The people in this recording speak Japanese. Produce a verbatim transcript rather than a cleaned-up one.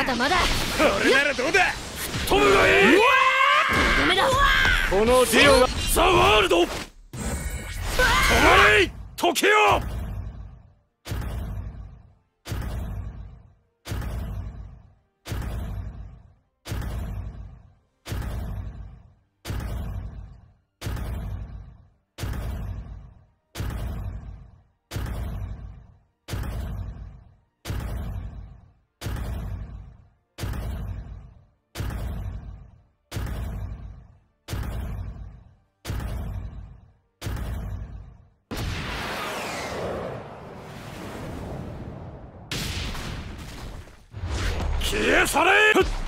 まだまだ。 これならどうだ。飛ぶがいい。 ダメだ。 このディオがザ・ワールド。止まれ時よ。消え去れ。